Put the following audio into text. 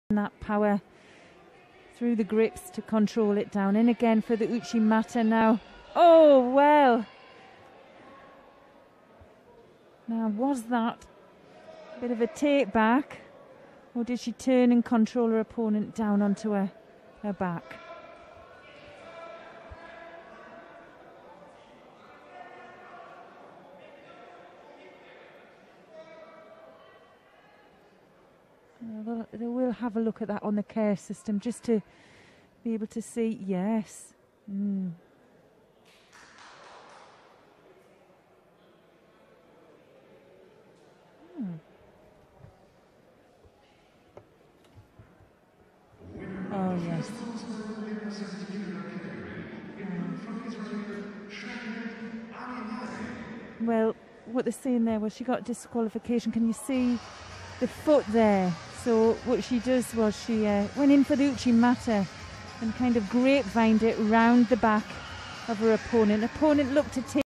that power through the grips to control it down. In again for the Uchimata now. Oh, well. Now, was that a bit of a take back, or did she turn and control her opponent down onto her back? They will have a look at that on the care system just to be able to see, yes. Oh, yes. Well, what they're saying there was she got disqualification. Can you see the foot there? So what she does was she went in for the Uchimata and kind of grapevined it round the back of her opponent. Opponent looked to take